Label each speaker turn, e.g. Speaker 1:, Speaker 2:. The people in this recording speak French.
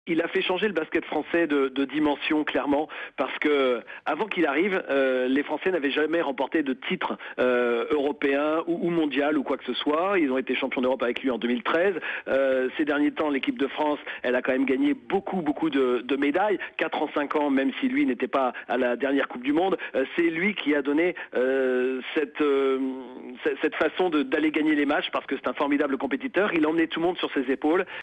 Speaker 1: Il a fait changer le basket français de dimension, clairement, parce que avant qu'il arrive, les Français n'avaient jamais remporté de titre européen ou mondial ou quoi que ce soit. Ils ont été champions d'Europe avec lui en 2013. Ces derniers temps, l'équipe de France, elle a quand même gagné beaucoup de médailles. 4 en 5 ans, même si lui n'était pas à la dernière Coupe du Monde. C'est lui qui a donné cette façon d'aller gagner les matchs, parce que c'est un formidable compétiteur. Il a emmené tout le monde sur ses épaules.